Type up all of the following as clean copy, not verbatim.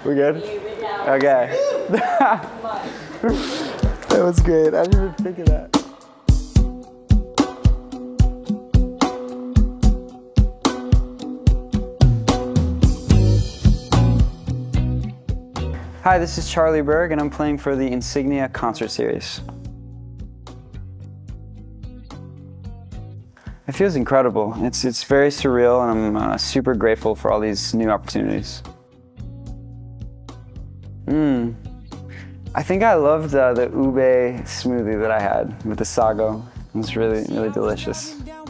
We good? Okay. That was great. I didn't even think of that. Hi, this is Charlie Burg, and I'm playing for the Insignia concert series. It feels incredible. It's very surreal, and I'm super grateful for all these new opportunities. I think I loved the ube smoothie that I had with the sago. It was really, really delicious.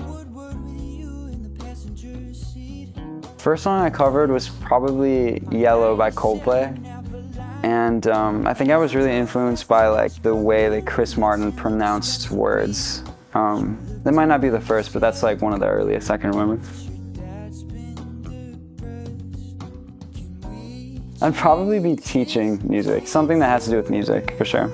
First song I covered was probably Yellow by Coldplay. And I think I was really influenced by like the way that Chris Martin pronounced words. That might not be the first, but that's like one of the earliest I can remember. I'd probably be teaching music, something that has to do with music, for sure.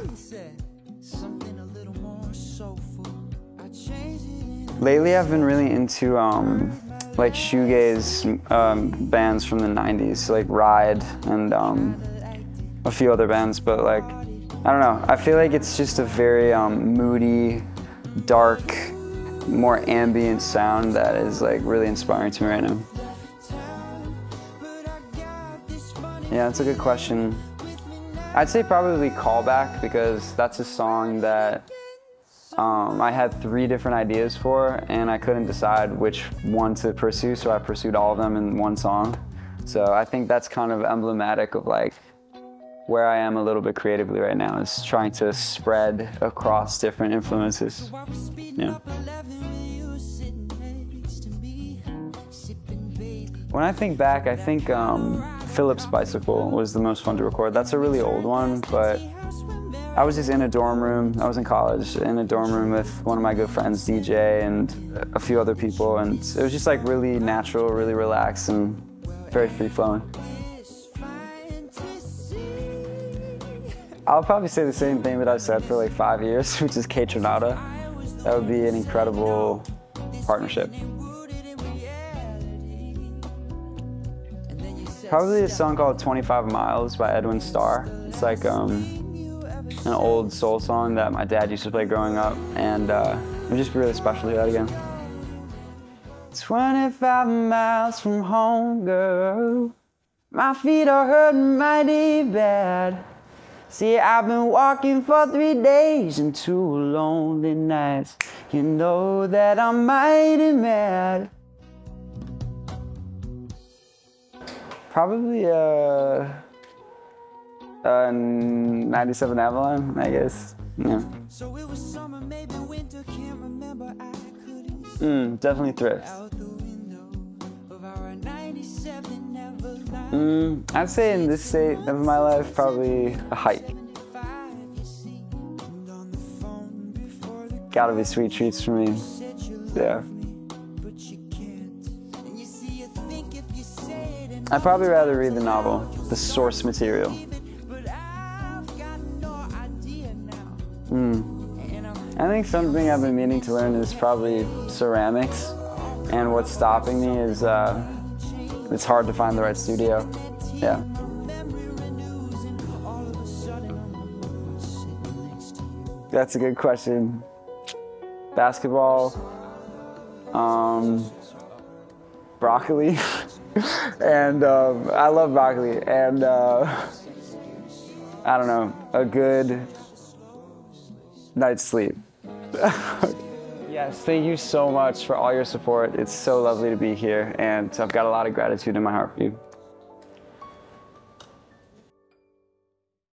Lately I've been really into like shoegaze bands from the 90s, like Ride and a few other bands, but like, I don't know, I feel like it's just a very moody, dark, more ambient sound that is like really inspiring to me right now. Yeah, that's a good question. I'd say probably Callback, because that's a song that I had 3 different ideas for, and I couldn't decide which one to pursue, so I pursued all of them in one song. So I think that's kind of emblematic of like where I am a little bit creatively right now, is trying to spread across different influences. Yeah. When I think back, I think Philip's Bicycle was the most fun to record. That's a really old one, but I was just in a dorm room. I was in college, in a dorm room with one of my good friends, DJ, and a few other people, and it was just like really natural, really relaxed, and very free-flowing. I'll probably say the same thing that I've said for like 5 years, which is Kate Renata. That would be an incredible partnership. Probably a song called 25 Miles by Edwin Starr. It's like an old soul song that my dad used to play growing up, and it would just be really special to hear that again. 25 miles from home, girl. My feet are hurting mighty bad. See, I've been walking for 3 days and 2 lonely nights. You know that I'm mighty mad. Probably 97 Avalon, I guess. Yeah. Definitely Thrift. I'd say in this state of my life, probably a hike. Gotta be Sweet Treats for me. Yeah. I'd probably rather read the novel, the source material. I think something I've been meaning to learn is probably ceramics, and what's stopping me is it's hard to find the right studio. Yeah. That's a good question. Basketball, broccoli, and I love broccoli, and I don't know, a good night's sleep. Yes, thank you so much for all your support. It's so lovely to be here, and I've got a lot of gratitude in my heart for you.